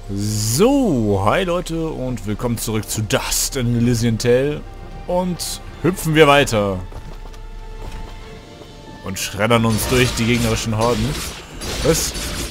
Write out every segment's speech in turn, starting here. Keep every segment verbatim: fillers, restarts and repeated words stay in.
So, hi Leute und willkommen zurück zu Dust in Elysian Tail und hüpfen wir weiter und schreddern uns durch die gegnerischen Horden. Was?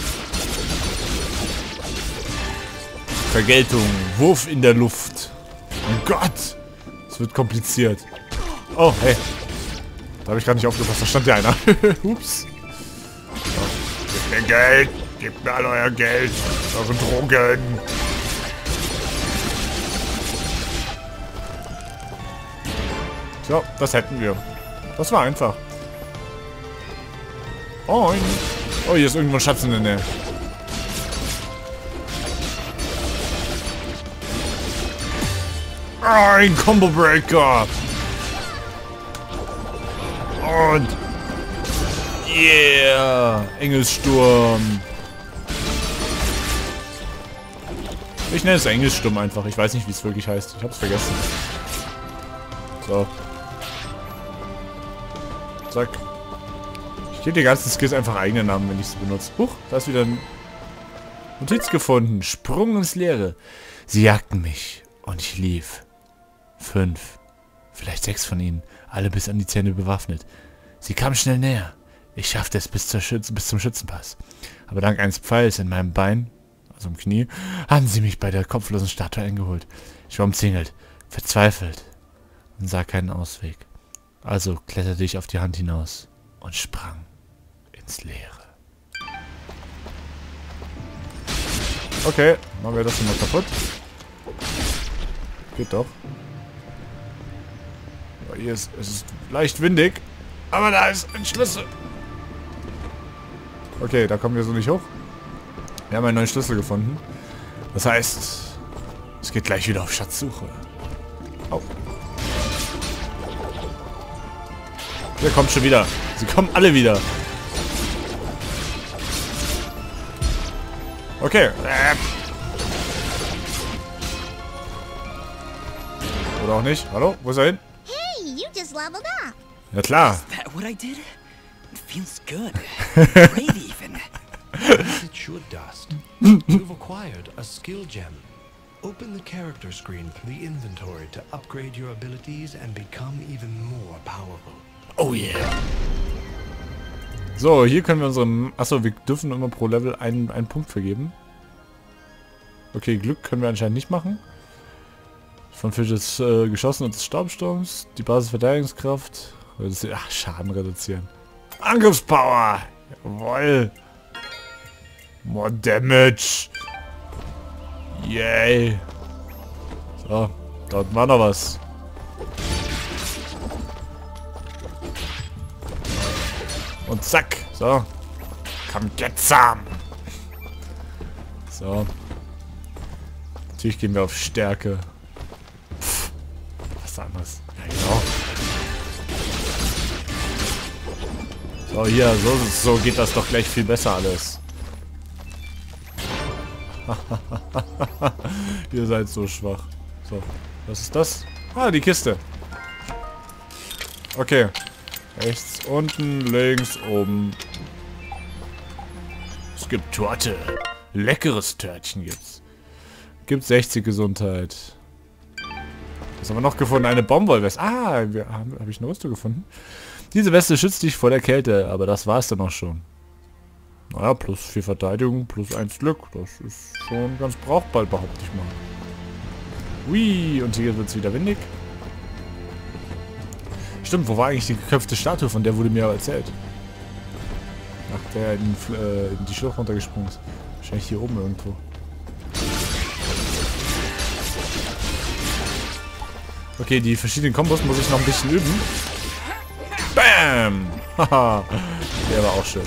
Vergeltung, Wurf in der Luft. Oh Gott, es wird kompliziert. Oh, hey, da habe ich gerade nicht aufgepasst, da stand ja einer. Ups. Gib mir Geld. Gebt mir all euer Geld, eure Drogen. So, das hätten wir. Das war einfach. Oh, oh, hier ist irgendwo ein Schatz in der Nähe. Oh, ein Combo Breaker. Und yeah, Engelssturm. Ich nenne es Engelssturm einfach. Ich weiß nicht, wie es wirklich heißt. Ich hab's vergessen. So. Zack. Ich gebe die ganzen Skills einfach eigene Namen, wenn ich sie benutze. Huch, da ist wieder ein Notiz gefunden. Sprung ins Leere. Sie jagten mich und ich lief. Fünf. Vielleicht sechs von ihnen. Alle bis an die Zähne bewaffnet. Sie kamen schnell näher. Ich schaffte es bis, zur Schütz bis zum Schützenpass. Aber dank eines Pfeils in meinem Bein, also im Knie, haben sie mich bei der kopflosen Statue eingeholt. Ich war umzingelt, verzweifelt und sah keinen Ausweg. Also kletterte ich auf die Hand hinaus und sprang ins Leere. Okay, machen wir das hier mal kaputt. Geht doch. Aber hier ist es ist leicht windig, aber da ist ein Schlüssel. Okay, da kommen wir so nicht hoch. Wir haben einen neuen Schlüssel gefunden. Das heißt, es geht gleich wieder auf Schatzsuche. Oh. Der kommt schon wieder. Sie kommen alle wieder. Okay. Oder auch nicht. Hallo? Wo ist er hin? Hey, you just leveled up. Ja klar. Is that what I did? It feels good. Great even. As it should, Dust. You've acquired a skill gem. Open the character screen from the inventory to upgrade your abilities and become even more powerful. Oh yeah. So, hier können wir unsere... Achso, wir dürfen immer pro Level einen, einen Punkt vergeben. Okay, Glück können wir anscheinend nicht machen. Von Fisches äh, geschossen und des Staubsturms. Die Basisverteidigungskraft. Ach, Schaden reduzieren. Angriffspower! Jawoll! More Damage! Yay! So, dort war noch was. Und zack! So. Come get some! So. Natürlich gehen wir auf Stärke. Pff, was anderes. Ja, genau. So, hier, so, so geht das doch gleich viel besser alles. Ihr seid so schwach. So, was ist das? Ah, die Kiste. Okay. Rechts, unten, links, oben. Es gibt Torte. Leckeres Törtchen gibt's. Gibt sechzig Gesundheit. Was haben wir noch gefunden? Eine Baumwollweste. Ah, wir haben, habe ich eine Rüstung gefunden. Diese Weste schützt dich vor der Kälte, aber das war es dann auch schon. Naja, plus vier Verteidigung, plus eins Glück. Das ist schon ganz brauchbar, behaupte ich mal. Ui, und hier wird es wieder windig. Stimmt, wo war eigentlich die geköpfte Statue? Von der wurde mir erzählt. Nach der in, äh, in die Schlucht runtergesprungen ist. Wahrscheinlich hier oben irgendwo. Okay, die verschiedenen Kombos muss ich noch ein bisschen üben. Bam! Haha, der war auch schön.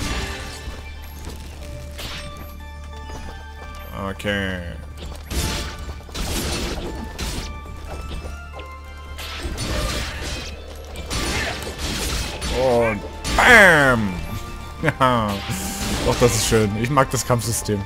Okay. Und bam! Ja, doch, das ist schön. Ich mag das Kampfsystem.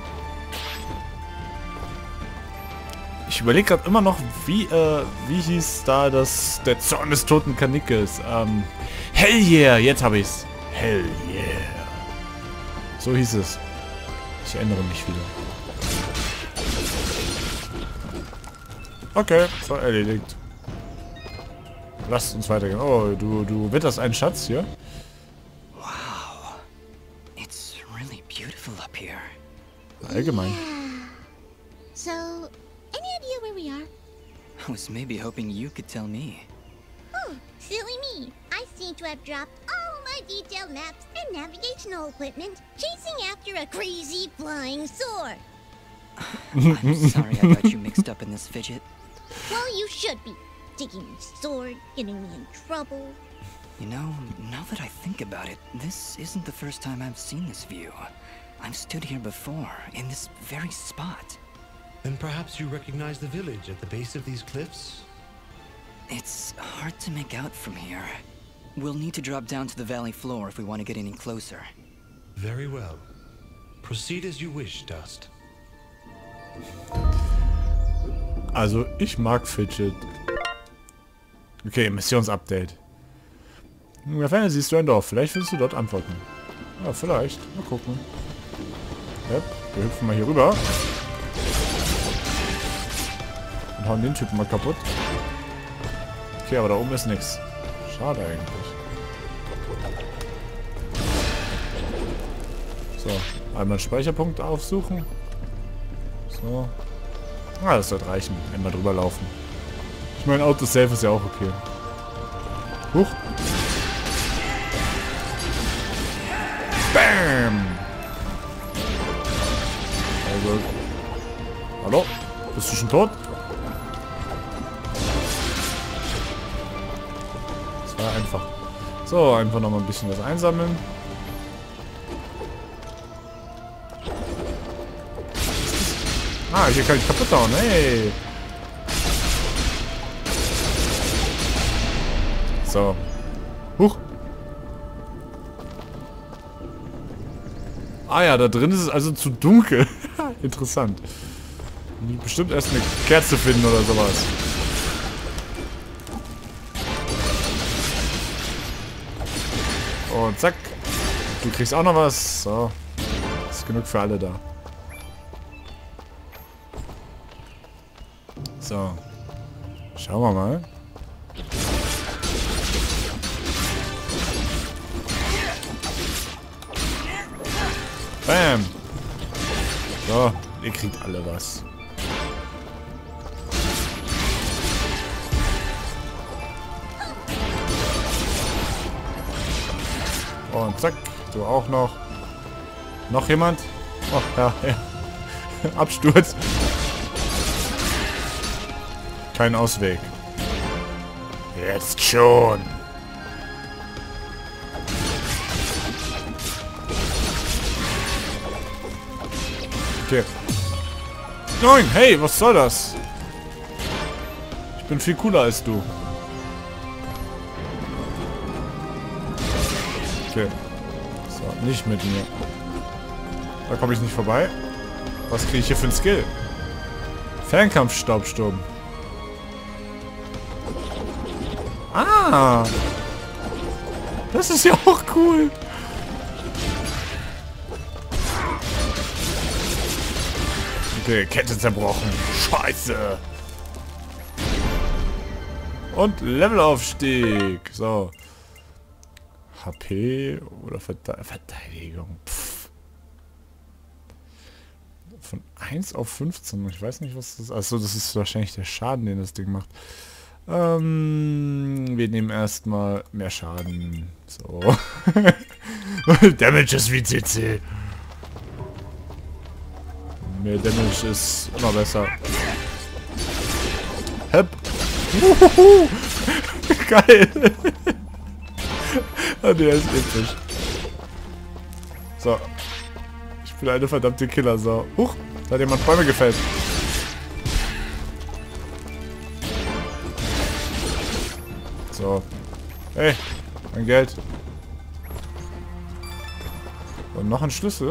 Ich überlege gerade immer noch, wie, äh, wie hieß da das, der Zorn des toten Kanikes? Ähm, Hell yeah! Jetzt habe ich's. Hell yeah! So hieß es. Ich erinnere mich wieder. Okay, so erledigt. Lasst uns weitergehen. Oh, du, du witterst einen Schatz hier. Wow. It's really beautiful up here. Allgemein. So, any idea where we are? I was maybe hoping you could tell me. Oh, silly me. I seem to have dropped all my detailed maps and navigational equipment chasing after a crazy flying sword. I'm sorry I got you mixed up in this fidget. Well, you should be. Taking my sword, getting me in trouble. You know, now that I think about it, this isn't the first time I've seen this view. I've stood here before, in this very spot. Then perhaps you recognize the village at the base of these cliffs? It's hard to make out from here. We'll need to drop down to the valley floor if we want to get any closer. Very well. Proceed as you wish, Dust. Also, ich mag Fidget. Okay, Missionsupdate. In der Ferne siehst du ein Dorf. Vielleicht findest du dort Antworten. Ja, vielleicht. Mal gucken. Ja, wir hüpfen mal hier rüber. Und hauen den Typen mal kaputt. Okay, aber da oben ist nichts. Schade eigentlich. So, einmal Speicherpunkt aufsuchen. So. Ah, das wird reichen. Einmal drüber laufen. Ich meine, Autosave ist ja auch okay. Huch. Bam! Also. Hallo? Bist du schon tot? Das war einfach. So, einfach noch mal ein bisschen was einsammeln. Ah, hier kann ich kaputt hauen, hey! So. Huch. Ah ja, da drin ist es also zu dunkel. Interessant. Bestimmt erst eine Kerze finden oder sowas. Und zack. Du kriegst auch noch was. So. Ist genug für alle da. So. Schauen wir mal. Bam. So, ihr kriegt alle was. Und zack, du auch noch. Noch jemand? Oh, ja, ja. Absturz. Kein Ausweg. Jetzt schon. Okay. Nein, hey, was soll das? Ich bin viel cooler als du. Okay. So, nicht mit mir. Da komme ich nicht vorbei. Was kriege ich hier für einen Skill? Fernkampfstaubsturm. Ah! Das ist ja auch cool. Okay, Kette zerbrochen. Scheiße. Und Levelaufstieg. So. H P oder Verde Verteidigung. Pff. Von eins auf fünfzehn. Ich weiß nicht, was das ist. Achso, das ist wahrscheinlich der Schaden, den das Ding macht. Ähm, wir nehmen erstmal mehr Schaden. So. Damage ist wie C C. Mehr Damage ist immer besser. Hep. Uhuhu. Geil. Oh, der ist episch. So. Ich bin eine verdammte Killersau. Huch, da hat jemand Bäume gefällt. So. Hey, mein Geld. Und noch ein Schlüssel.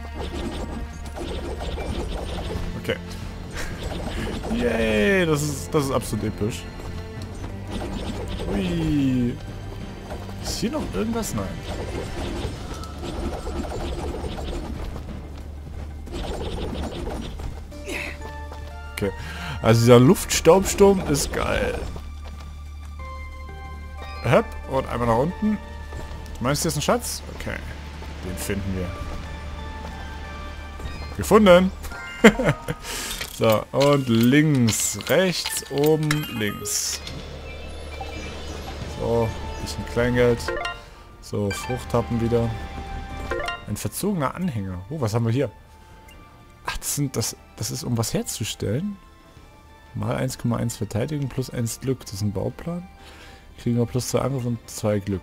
Okay. Yay, das ist, das ist absolut episch. Ui. Ist hier noch irgendwas? Nein. Okay. Also dieser Luftstaubsturm ist geil. Hopp, und einmal nach unten. Meinst du, das ist ein Schatz? Okay. Den finden wir. Gefunden! So, und links, rechts, oben, links. So, bisschen Kleingeld. So, Fruchthappen wieder. Ein verzogener Anhänger. Oh, was haben wir hier? Ach, das, sind, das, das ist, um was herzustellen. Mal eins Komma eins Verteidigung plus eins Glück. Das ist ein Bauplan. Kriegen wir plus zwei Angriff und zwei Glück.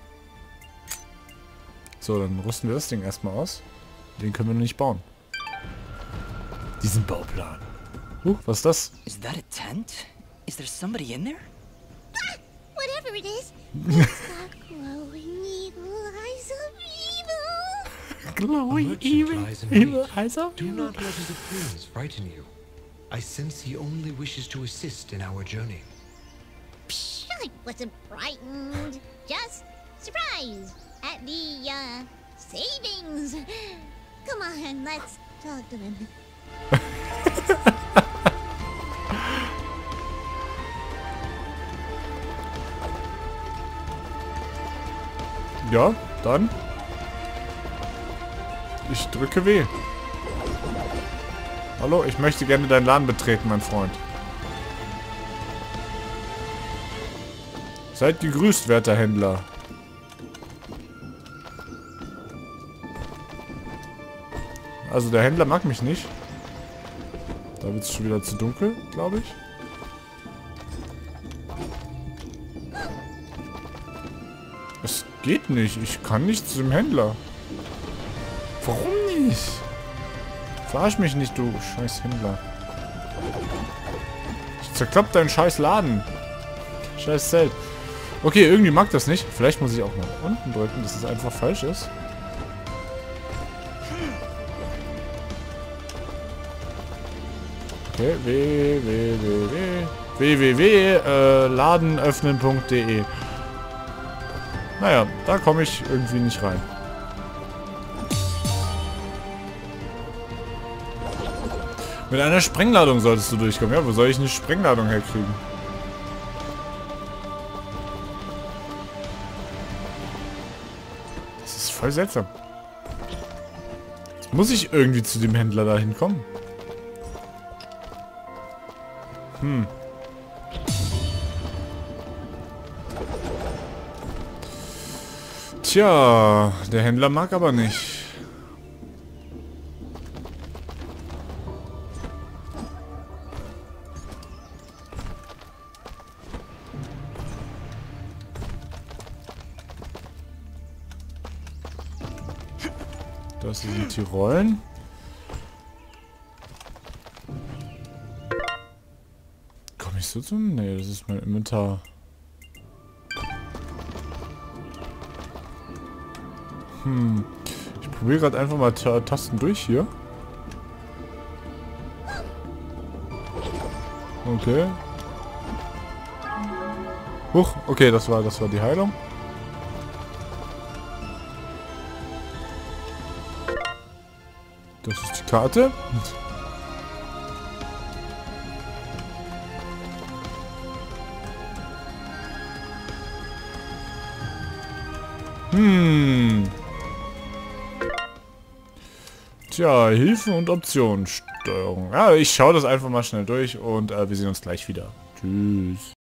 So, dann rüsten wir das Ding erstmal aus. Den können wir noch nicht bauen. Diesen Bauplan. Uh, was ist das? Is that a tent? Is there somebody in there? Whatever it is, it's got glowing evil eyes of evil. Glowing merchant evil, lies in evil wait. eyes of Do evil. not let his appearance frighten you. I sense he only wishes to assist in our journey. Psh, I wasn't frightened. Just surprised at the, uh, savings. Come on, let's talk to him. Ja, dann. Ich drücke W. Hallo, ich möchte gerne deinen Laden betreten, mein Freund. Seid gegrüßt, werter Händler. Also der Händler mag mich nicht. Da wird es schon wieder zu dunkel, glaube ich. Es geht nicht. Ich kann nicht zu dem Händler. Warum nicht? Verarsch mich nicht, du scheiß Händler. Ich zerklapp deinen scheiß Laden. Scheiß Zelt. Okay, irgendwie mag das nicht. Vielleicht muss ich auch nach unten drücken, dass es einfach falsch ist. Okay, w w w w w w äh, ladenöffnen punkt de. Naja, da komme ich irgendwie nicht rein. Mit einer Sprengladung solltest du durchkommen. Ja, wo soll ich eine Sprengladung herkriegen? Das ist voll seltsam. Jetzt muss ich irgendwie zu dem Händler da hinkommen. Hm. Tja, der Händler mag aber nicht. Das sind die Rollen. Komme ich so zum? Nee, das ist mein Inventar. Hm. Ich probiere gerade einfach mal Ta Tasten durch hier. Okay. Huch, okay, das war das war die Heilung. Das ist die Karte. Hm. Tja, Hilfe und Optionen. Steuerung. Ja, ich schaue das einfach mal schnell durch und äh, wir sehen uns gleich wieder. Tschüss.